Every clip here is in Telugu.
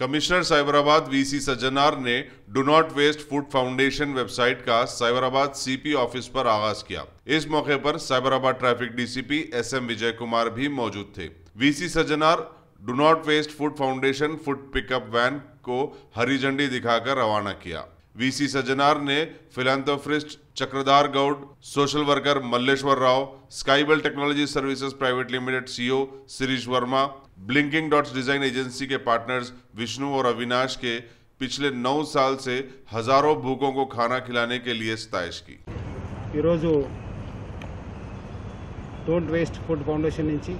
कमिश्नर साइबराबाद वीसी सज्जनार ने do not waste food foundation website का साइबराबाद सीपी ऑफिस पर आगाज किया। इस मौके पर साइबराबाद ट्रैफिक डीसीपी एसएम विजय कुमार भी मौजूद थे। VC Sajjanar do not waste food foundation food pickup van को हरी झंडी दिखाकर रवाना किया। वीसी सज्जनार ने philanthropist Chakradhar Goud, social worker Malleshwar Rao, Skybell technology services private limited CEO Shirish Varma, blinking dots design agency के पार्टनर्स विष्णु और अविनाश के पिछले 9 साल से हजारों भूखों को खाना खिलाने के लिए सताइश की। डोंट वेस्ट फूड फाउंडेशन నుంచి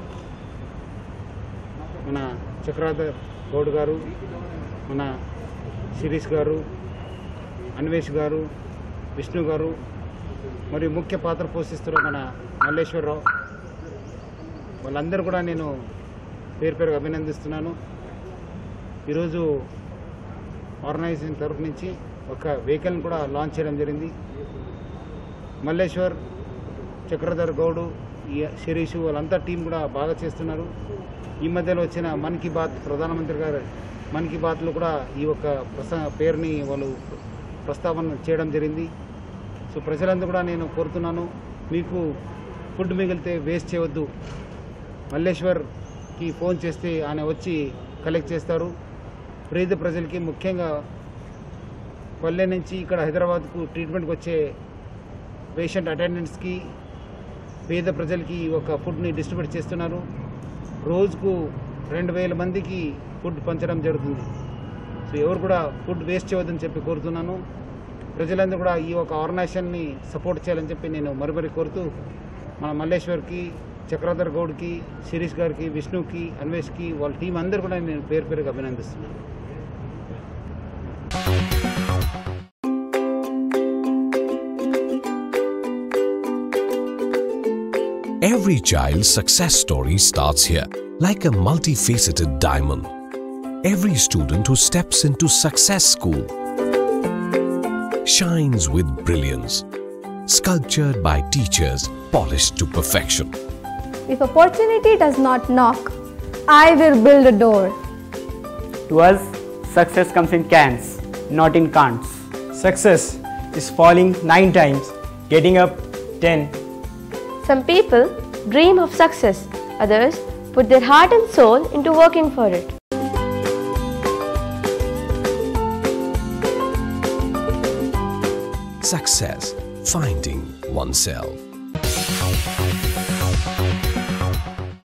మన చక్రధర్ గౌడ్ గారు, మన శిరీష్ గారు, అన్వేష్ గారు, విష్ణు గారు మరియు ముఖ్య పాత్ర పోషిస్తున్న మన మల్లేశ్వరరావు, వాళ్ళందరూ కూడా నేను పేరు పేరుగా అభినందిస్తున్నాను। ఈరోజు ఆర్గనైజేషన్ తరఫు నుంచి ఒక వెహికల్ని కూడా లాంచ్ చేయడం జరిగింది। మల్లేశ్వర్, చక్రధర్ గౌడు, శిరీష్ వాళ్ళంతా టీం కూడా బాగా చేస్తున్నారు। ఈ మధ్యలో వచ్చిన మన్ కీ బాత్, ప్రధానమంత్రి గారు మన్ కీ బాత్లో కూడా ఈ ఒక పేరుని వాళ్ళు ప్రస్తావన చేయడం జరిగింది। సో ప్రజలందరూ కూడా నేను కోరుతున్నాను, మీకు ఫుడ్ మిగిలితే వేస్ట్ చేయవద్దు। మల్లేశ్వర్కి ఫోన్ చేస్తే ఆయన వచ్చి కలెక్ట్ చేస్తారు। పేద ప్రజలకి, ముఖ్యంగా పల్లె నుంచి ఇక్కడ హైదరాబాద్కు ట్రీట్మెంట్కి వచ్చే పేషెంట్ అటెండెంట్స్కి, పేద ప్రజలకి ఒక ఫుడ్ని డిస్ట్రిబ్యూట్ చేస్తున్నారు। రోజుకు 2000 మందికి ఫుడ్ పంచడం జరుగుతుంది। సో ఎవరు కూడా ఫుడ్ వేస్ట్ చేయవద్దని చెప్పి కోరుతున్నాను। ప్రజలందరూ కూడా ఈ ఒక ఆర్గనైజేషన్ని సపోర్ట్ చేయాలని చెప్పి నేను మరీ కోరుతూ, మన మల్లేశ్వర్కి, చక్రధర్ గౌడ్కి, శిరీష్ గారికి, విష్ణుకి, అన్వేష్కి, వాళ్ళ టీం అందరూ కూడా నేను పేరు పేరుగా అభినందిస్తున్నాను। Every child's success story starts here, like a multifaceted diamond. Every student who steps into Success School shines with brilliance, sculptured by teachers polished to perfection. If opportunity does not knock, I will build a door. To us, success comes in cans, not in can'ts. Success is falling 9 times, getting up 10. Some people dream of success, others put their heart and soul into working for it. Success, finding oneself.